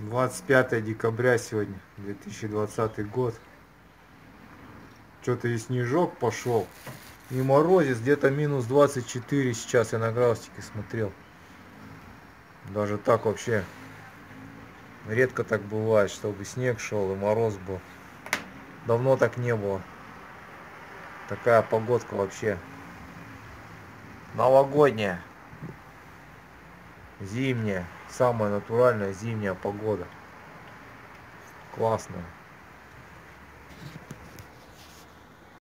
25 декабря сегодня, 2020 год. Что-то и снежок пошел. И морозец где-то минус 24 сейчас, я на графике смотрел. Даже так вообще редко так бывает, чтобы снег шел и мороз был. Давно так не было. Такая погодка вообще новогодняя, зимняя, самая натуральная зимняя погода. Классная.